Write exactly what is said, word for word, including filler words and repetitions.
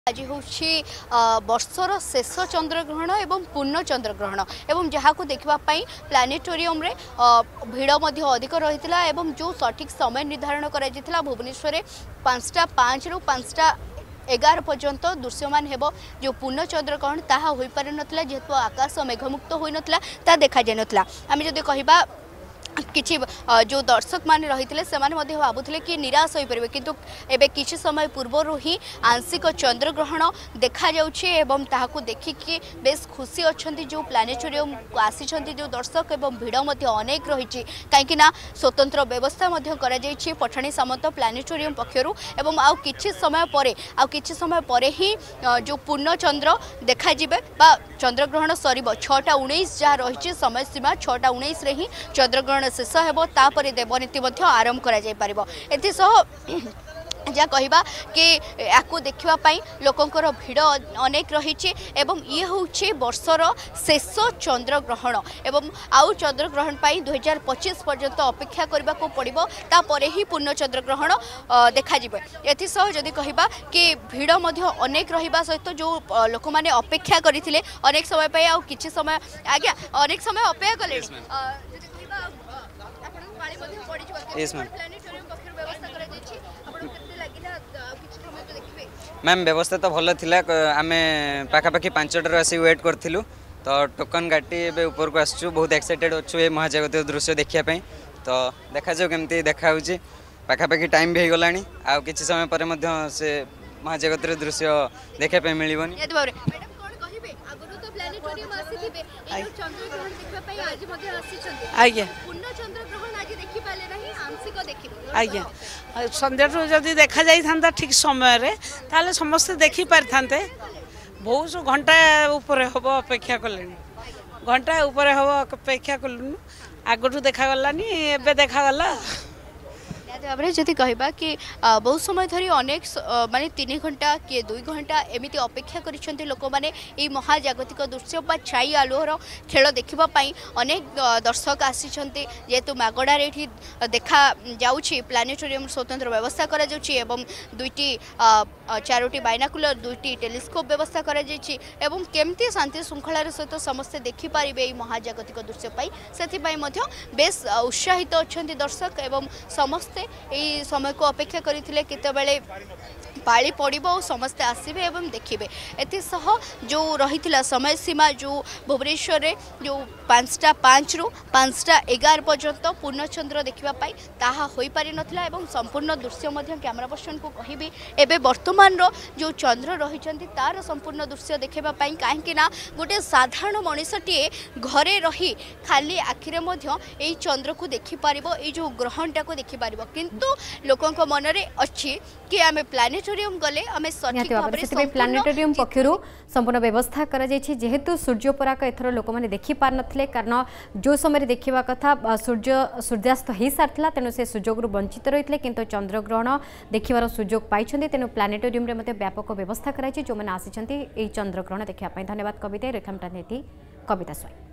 आज हूँ वर्षर शेष चंद्रग्रहण एवं पूर्ण चंद्रग्रहण एवं जहाँ को देखापी प्लानेटोरियम रे भिड़ अधिक रही है। जो सठिक समय निर्धारण कर भुवनेश्वर पांचटा पांच रु पांचटा एगार पर्यंत दृश्यमान हेबो जो पूर्ण चंद्रग्रहण ताहा होई पारि नथिला जेहेतु आकाश मेघमुक्त होई नथिला ता देखा जाय नथिला। आमे जदि कहिबा किछि जो दर्शक मान रही से भावुले कि निराश हो पारे किंतु एबे किछि समय पूर्व ही आंशिक चंद्रग्रहण देखा जाउछि देखिकी बेस खुशी अच्छा जो प्लानेटोरियम आसी जो दर्शक एवं भिड़ अनेक रही कहीं स्वतंत्र व्यवस्था कर पठाणी सामंत प्लानेटोरियम पक्षरु एवं आउ किछि समय परे आउ किछि समय परे ही जो पूर्ण चंद्र देखा जिबे बा चंद्रग्रहण सरीब छटा उन्नीस जहाँ रही समय सीमा छटा उन्नीस रे ही चंद्रग्रहण शेष हेबो तापरे देवनीति आरंभ करा जाय पारिबो। एथिसह जहाँ कहवा कि याकू देखापी लोकंर भिड़ अनेक रही ये हूँ वर्षर शेष चंद्रग्रहण एवं आउ चंद्रग्रहण दुई हजार पच्चीस पर्यंत अपेक्षा करने को पड़ो तापर ही पूर्ण चंद्रग्रहण देखा एथिसह जदि कहवा कि भिड़ अनेक रहा सहित जो लोक मैंने अपेक्षा करते अनेक समय आउ किछि समय आज्ञा अनेक समय अपेक्षा कले मैम व्यवस्था तो भल थिला आम पाखापाखि पांचटार आसी वेट करूँ तो टोकन गाटी ए ऊपर को आसचु बहुत एक्साइटेड अच्छु ये महाजागतिक दृश्य देखापी तो देखा जाऊ केमती देखा पाखापाखि टाइम भी होगला आ किसी समय पर से महाजागतिक दृश्य देखापी मिलबनी। आज्ञा संध्या जदि देखा जाता ठीक समय ताले समस्ते देखी पारि थांते बहुत घंटा ऊपर हम अपेक्षा कले घंटा ऊपर हम अपेक्षा कलु आगठू देखा गलानी एबे देखा गला भाव में जदि कहबा कि बहुत समय धरी अनेक माने तीन घंटा किए दुई घंटा एमती अपेक्षा कर लोक मैंने ये महाजागतिक दृश्य बा छाई आलुहर खेल देखापी अनेक दर्शक आसी जेहेतु मागड़े देखा जाउछि प्लानेटोरियम स्वतंत्र व्यवस्था करा जाउछि एवं दुईटी चारोटी बाइनाकुलर दुईटी टेलीस्कोप व्यवस्था करा जाइछि एवं केमती शांति श्रृंखलार सहित समस्ते देखिपारे ये महाजागतिक दृश्य पाई से बेस उत्साहित अच्छा दर्शक एवं समस्ते यही समय को अपेक्षा करते केतबेले पाली पड़ो समस्ते आसबे एवं देखिए। एसह जो रही समय सीमा जो भुवनेश्वर जो पांचटा पांच रु पांचटा एगार पर्यंत पूर्णचंद्र देखापी ताहा हो पारि नथिला एवं संपूर्ण दृश्य कैमरा पर्सन को कहबी एबे वर्तमान रो जो चंद्र रही तार संपूर्ण दृश्य देखापी कहीं गोटे साधारण मनीषटीए घरे रही खाली आखिरे यही चंद्र को देखिपार ये जो ग्रहणटा को देखिपार किंतु लोकों मनरे अच्छी कि आम प्लानेटोरियम गले आम सठिक भाबरे प्लानेटोरियम पक्षरु संपूर्ण व्यवस्था करा जायछि जेहेतु सूर्य पराग एथर लोक माने देखि पार नथिले कारण जो समय देखिबा कथा सूर्य सूर्यास्त हो सारथिला तेनु से सुजोग रु वंचित रहितले किंतु चंद्रग्रहण देखिबार सुजोग पाइछन्ती तेनु प्लानेटोरियम रे मते व्यापक व्यवस्था कराइछि जो माने आसिछन्ती एई चंद्रग्रहण देखिबा पई। धन्यवाद कविता रेखामटा नेति कविता स्वाई।